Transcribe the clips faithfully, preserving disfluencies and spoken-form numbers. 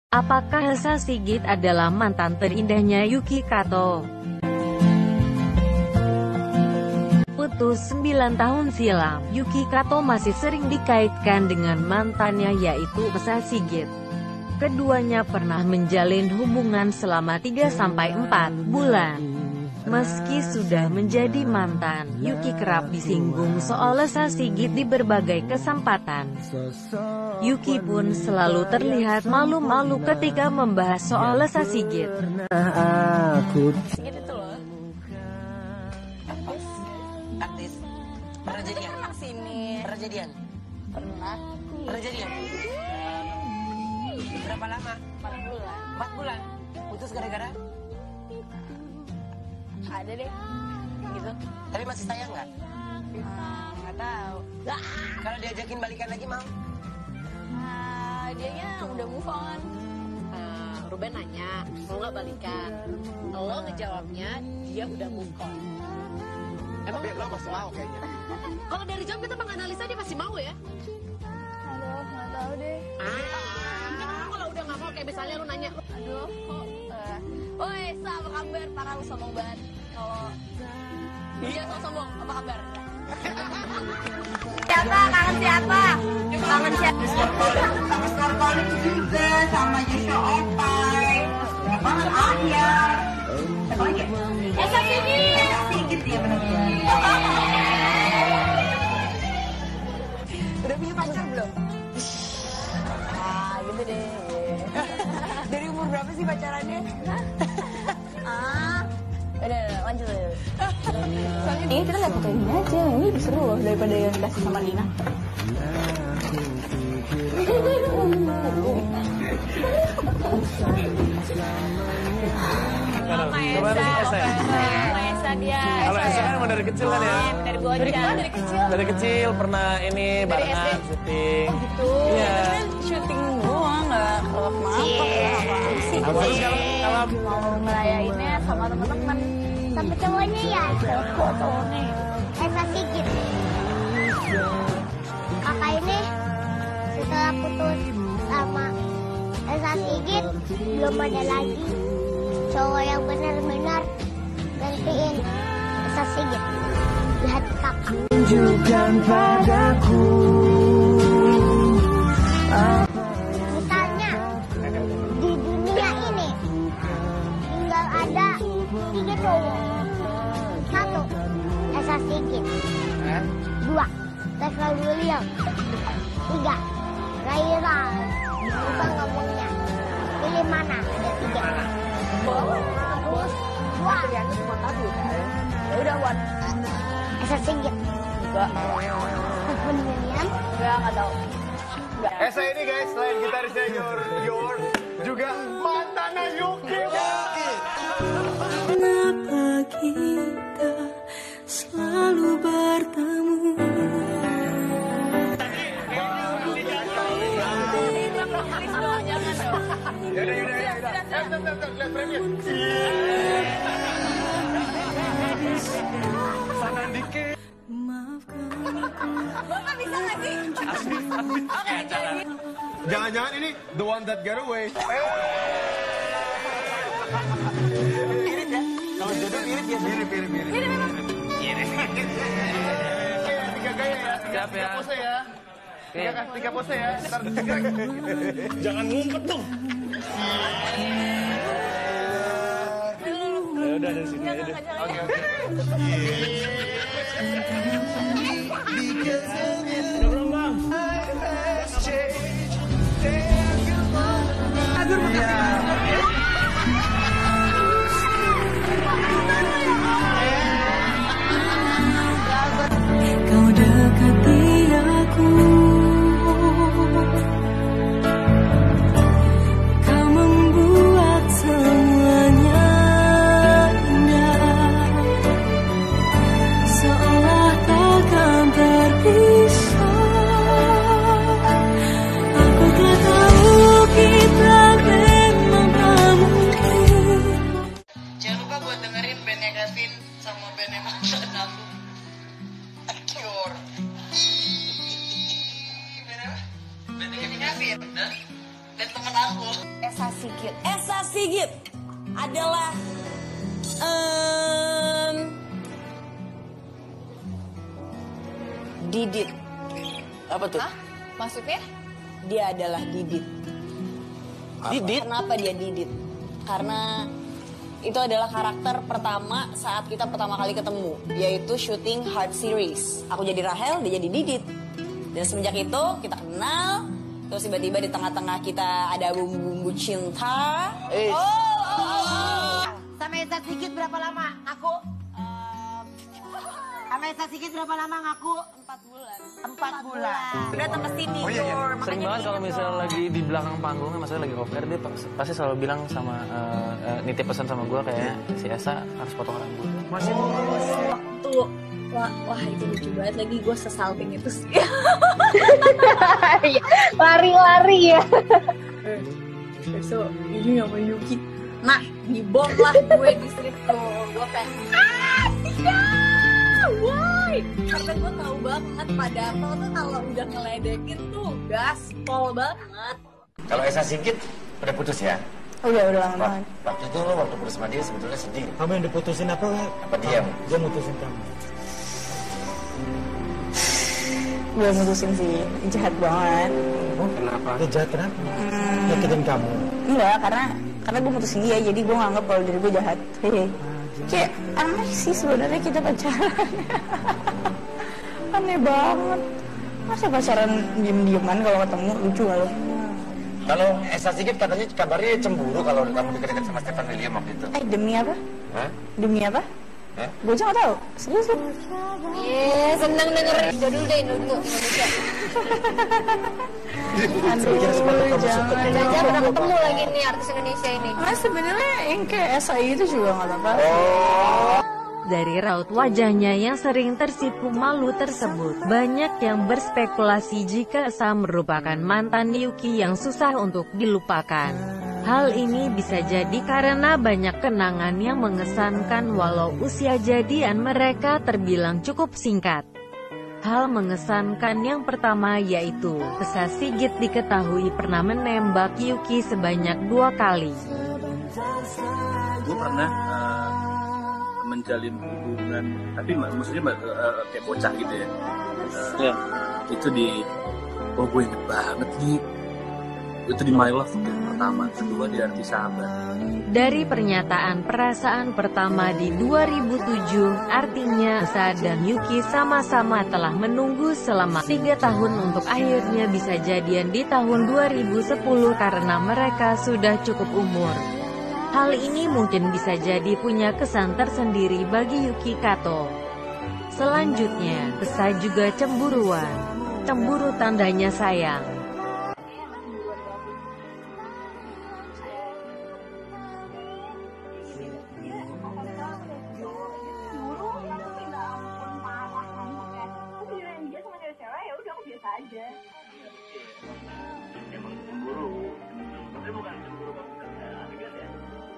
Apakah Esa Sigit adalah mantan terindahnya Yuki Kato? Putus sembilan tahun silam, Yuki Kato masih sering dikaitkan dengan mantannya yaitu Esa Sigit. Keduanya pernah menjalin hubungan selama tiga sampai empat bulan. Meski sudah menjadi mantan, Yuki kerap disinggung soal Esa Sigit di berbagai kesempatan. Yuki pun selalu terlihat malu-malu ketika membahas soal Esa Sigit. Sigit itu loh artis, artis pernah jadian? Anak sini pernah jadian? Pernah. Pernah jadian? Berapa lama? Empat bulan. Empat bulan? Putus gara-gara? Ada deh, gitu. Tapi masih sayang nggak? Hmm, nggak tahu. Kalau diajakin balikan lagi mau? Nah, dianya udah move on. Uh, Ruben nanya, mau nggak balikan? Lo ngejawabnya, dia udah move on. Emang lo masih mau kayaknya? Kalau dari jam kita menganalisa dia masih mau ya? Aduh, nggak tahu deh. Ah, kalau udah nggak mau kayak misalnya lo nanya, aduh kok? Uh, Woi, Sa, apa kabar? Parah lu sombong banget. Kalau dia so sombong, apa kabar? Siapa? Kangen siapa? Kangen siapa? Kangen balik juga sama Yusha Opai. Kangen Arya. Siapa lagi? Esa Sigit. Esa Sigit ya benar-benar. Udah punya pacar belum? Ah, gitu deh. Dari umur berapa sih pacarannya? Ah, udah, udah, lanjut aja. Ini kita lihat foto ini aja, ini lebih seru loh daripada yang dikasih sama Nina. Kemana sih Esa ya? Sama Esa dia. Kalau Esa kan emang dari kecil kan ya? Dari bocah. Dari kecil? Dari kecil. Dari kecil pernah ini barengan syuting. Oh gitu. Iya. Syuting doang, nggak kalau maaf. Terus kalau kalau Mau ngerayainnya sama teman-teman. Sama cowoknya ya, cowok cowoknya Esa Sigit. Kakak ini setelah putus sama Esa Sigit belum ada lagi cowok yang benar-benar gantiin Esa Sigit di hati kakak. Tunjukkan padaku. Misalnya di dunia ini tinggal ada tiga cowok. Satu, Esa Sigit. Dua, Leslie William. Tiga, Raira. Lupa ngomongnya. Pilih mana? Ada tiga. Terus dua. Pilihannya cuma satu kan? Ya udah buat Esa Sigit. enggak. Leslie William. Enggak, enggak tahu. Enggak. Esa ini guys, selain gitarisnya Yor, Yor juga mantannya Yuki. Kenapa kita selalu bertemu? Yaudah, yaudah, yaudah. Eh, bentar, bentar, bentar. Lihat frame-nya. Sana dikit. Bapak bisa nggak sih? Oke, jadi Jangan-jangan ini the one that got away. irit ya? Kalau jodoh irit ya, mirip, mirip, mirip. Irit memang. Tiga gaya ya. Siap ya. Tiga pose ya. Tiga, tiga pose ya. Ntar tiga. Jangan ngumpet dong. Ya udah dari sini aja deh. Oke, oke. Udah belum bang? Kau dekati aku, kau membuat semuanya indah. Esa Sigit. Esa Sigit adalah um, Didit. Apa tuh? Hah? Maksudnya? Dia adalah Didit. Didit? Kenapa dia Didit? Karena itu adalah karakter pertama saat kita pertama kali ketemu, yaitu syuting Heart Series. Aku jadi Rahel, dia jadi Didit. Dan semenjak itu kita kenal, terus tiba-tiba di tengah-tengah kita ada bumbu-bumbu cinta. Eh. Oh, oh, oh, oh. Sama Esa Sigit berapa lama ngaku? Um, Sama Esa Sigit berapa lama ngaku? empat bulan. Empat bulan. Datang ke sini, Oh, iya, iya. Jor. Sering banget kalau misalnya lagi di belakang panggungnya, maksudnya lagi off air, dia pas- pasti selalu bilang sama, uh, uh, nitip pesan sama gue kayak si Esa harus potong rambut. Masih Tuh, wah, wah itu lucu banget lagi gue sesalting itu sih. Lari-lari ya. Besok ini sama Yuki. Nah, dibom lah gue di situ. Gue pengen, ah, Tika, why? Karena gue tahu banget pada apa tuh kalau udah ngeledekin tuh gaspol banget. Kalau Esa Sigit udah putus ya? Udah, udah lama Wak- banget. Waktu itu lo waktu putus sama dia sebetulnya sedih. Kamu yang diputusin apa? Apa dia? Dia mutusin kamu. Gue mutusin sih, jahat banget. Oh, kenapa? Dia jahat kenapa? Nyakitin kamu. Enggak, karena karena gue mutusin dia, jadi gue nganggap kalau diri gue jahat. Hehe. Kayak aneh sih sebenarnya kita pacaran. Aneh banget. Masa pacaran diem-dieman kalau ketemu, lucu gak lo? Kalau Esa Sigit katanya kabarnya cemburu kalau kamu dekat-dekat sama Stefan William waktu itu. Eh, demi apa? Hah? Demi apa? Hah? Gue aja gak tau. Serius lu? Iya, seneng denger jadul deh dulu Indonesia. Aduh, jangan. Jangan pernah ketemu lagi nih artis Indonesia ini. Nah, sebenarnya yang kayak S A I itu juga gak apa-apa. Dari raut wajahnya yang sering tersipu malu tersebut, banyak yang berspekulasi jika Esa merupakan mantan Yuki yang susah untuk dilupakan. Hal ini bisa jadi karena banyak kenangan yang mengesankan walau usia jadian mereka terbilang cukup singkat. Hal mengesankan yang pertama yaitu, Esa Sigit diketahui pernah menembak Yuki sebanyak dua kali. Gue pernah uh, menjalin hubungan, tapi mak- maksudnya uh, kayak bocah gitu ya. Uh, Iya. Itu di, oh gue inget banget nih. Itu di My Love yang pertama, kedua di Arti Sahabat. Dari pernyataan perasaan pertama di dua ribu tujuh, artinya Esa dan Yuki sama-sama telah menunggu selama tiga tahun untuk akhirnya bisa jadian di tahun dua ribu sepuluh karena mereka sudah cukup umur. Hal ini mungkin bisa jadi punya kesan tersendiri bagi Yuki Kato. Selanjutnya, Esa juga cemburuan. Cemburu tandanya sayang. Emang cemburu, tapi bukan cemburu kamu kan lihat ya.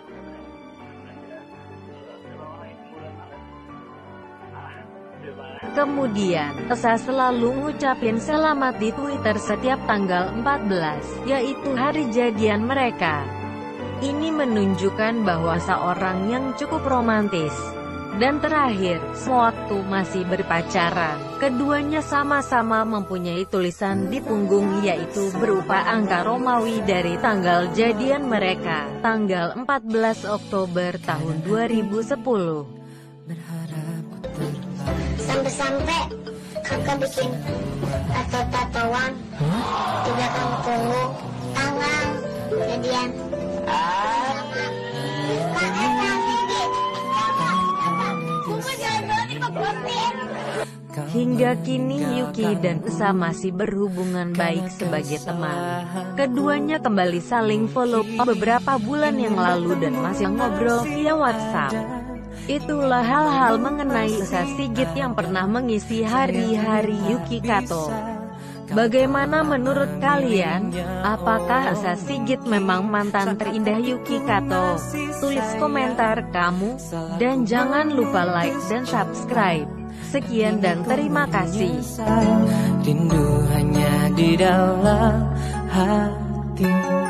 Kemudian, Esa selalu ngucapin selamat di Twitter setiap tanggal empat belas, yaitu hari jadian mereka. Ini menunjukkan bahwa seorang yang cukup romantis. Dan terakhir, sewaktu masih berpacaran, keduanya sama-sama mempunyai tulisan di punggung yaitu berupa angka Romawi dari tanggal jadian mereka, tanggal empat belas Oktober tahun dua ribu sepuluh. Sampai-sampai kakak bikin tato-tatoan di belakang punggung tangan jadian. Kak Esa Sigit, buku jalan-jalan di Bogor. Hingga kini Yuki dan Esa masih berhubungan baik sebagai teman. Keduanya kembali saling follow beberapa bulan yang lalu dan masih ngobrol via WhatsApp. Itulah hal-hal mengenai Esa Sigit yang pernah mengisi hari-hari Yuki Kato. Bagaimana menurut kalian? Apakah Esa Sigit memang mantan terindah Yuki Kato? Tulis komentar kamu, dan jangan lupa like dan subscribe. Sekian dan terima kasih. Rindu hanya di dalam hati.